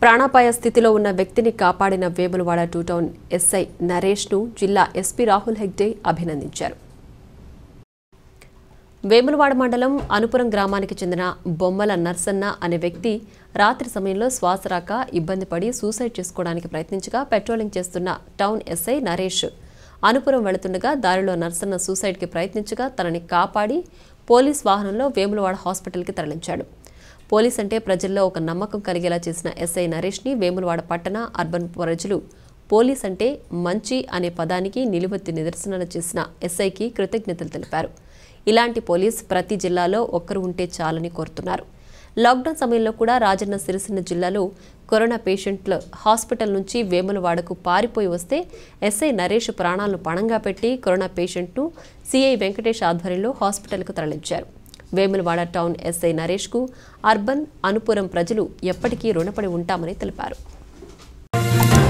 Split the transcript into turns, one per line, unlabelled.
ప్రాణాపాయ స్థితిలో ఉన్న వ్యక్తిని కాపాడిన వేములవాడ 2 టౌన్ ఎస్ఐ నరేష్ ను జిల్లా ఎస్పీ రాహుల్ హెగ్డే అభినందించారు. వేములవాడ మండలం అనుపురం గ్రామానికి చెందిన బొమ్మల నర్సన్న అనే వ్యక్తి రాత్రి సమయంలో శ్వాస రాక ఇబ్బంది పడి సూసైడ్ చేసుకోవడానికి ప్రయత్నించగా పెట్రోలింగ్ చేస్తున్న టౌన్ ఎస్ఐ నరేష్ అనుపురం వెళుతుండగా దారిలో నర్సన్న సూసైడ్కి ప్రయత్నించగా తనని కాపాడి పోలీస్ వాహనంలో వేములవాడ హాస్పిటల్కి తరలించాడు. పోలీస్ అంటే ప్రజల్లో ఒక నమ్మకం కలిగేలా చేసిన ఎస్ఐ నరేష్ని వేములవాడ పట్టణ అర్బన్ ప్రజలు పోలీస్ అంటే మంచి అనే పదానికి నిలువెత్తి నిదర్శనాలు చేసిన ఎస్ఐకి కృతజ్ఞతలు తెలిపారు. ఇలాంటి పోలీస్ ప్రతి జిల్లాలో ఒక్కరు ఉంటే చాలని కోరుతున్నారు. లాక్డౌన్ సమయంలో కూడా రాజన్న సిరిసిల్ల జిల్లాలో కరోనా పేషెంట్ల హాస్పిటల్ నుంచి వేములవాడకు పారిపోయి వస్తే ఎస్ఐ నరేష్ ప్రాణాలను పణంగా పెట్టి కరోనా పేషెంట్ను సిఐ వెంకటేష్ ఆధ్వర్యంలో హాస్పిటల్కు తరలించారు. వేములవాడ టౌన్ ఎస్ఐ నరేష్కు అర్బన్ అనుపురం ప్రజలు ఎప్పటికీ రుణపడి ఉంటామని తెలిపారు.